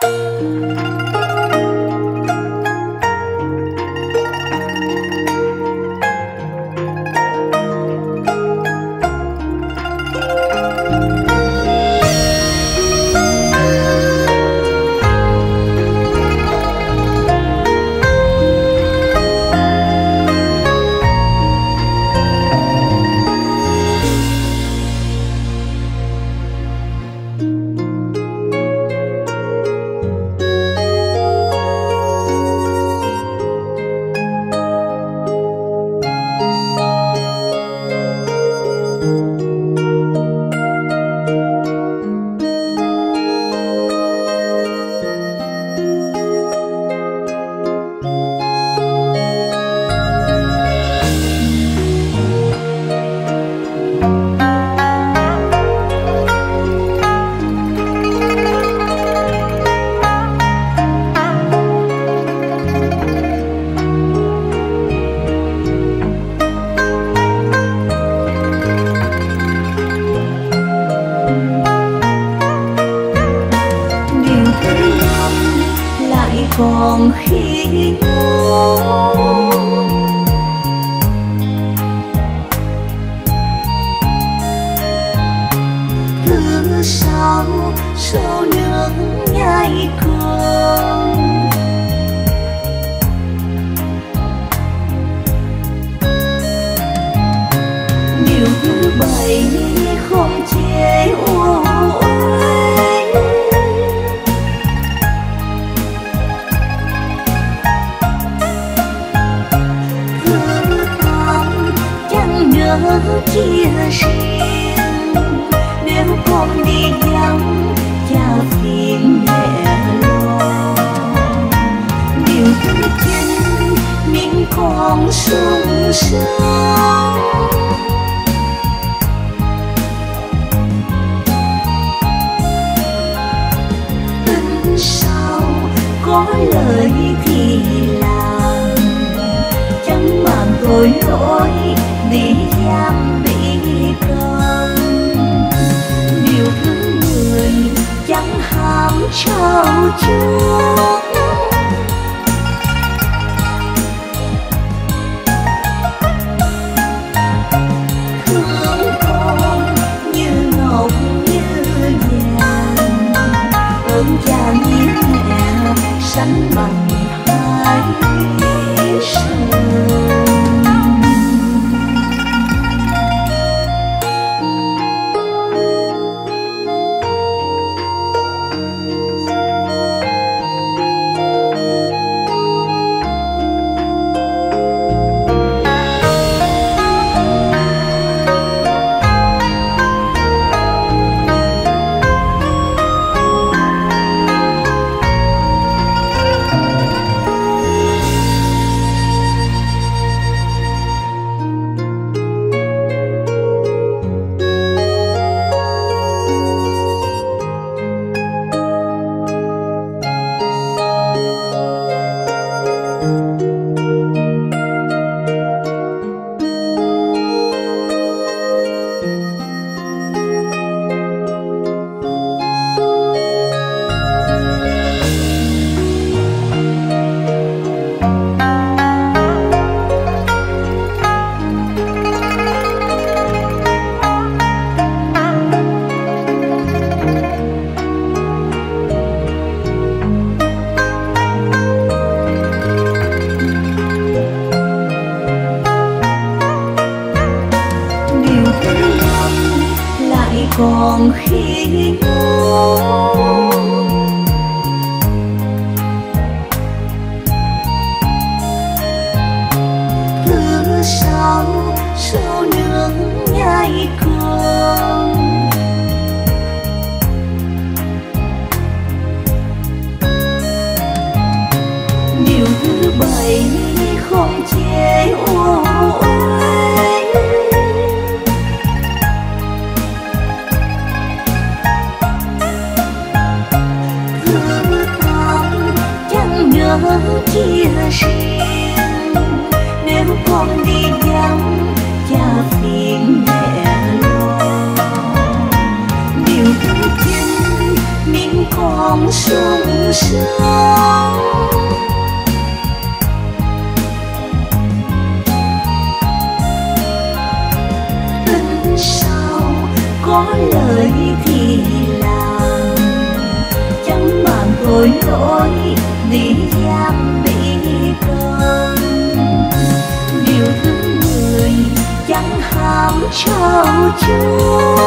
còn khi ngô thứ sau số nước nhai cơm điều thứ bảy không chê ô chia riêng nếu con đi vắng cha phiền mẹ lo điều thứ chín miếng con sung sướng tính sau có lời thì làm chẳng màng tội lỗi đi giam bị câm điều thứ 10 chẳng ham trao chuốt thương con như ngọc như vàng ơn cha như mẹ sánh bằng hai sườn. Còn khi ngô thứ sau số nước nhai cơm điều thứ bảy không chê ô chia riêng nếu con đi vắng cha phiền mẹ lo điều thứ chín miếng con còn sung sướng. Tình sao có lời thì làm, chẳng màng tội lỗi đi giam bị câm. Điều thương người chẳng ham trao chuốt,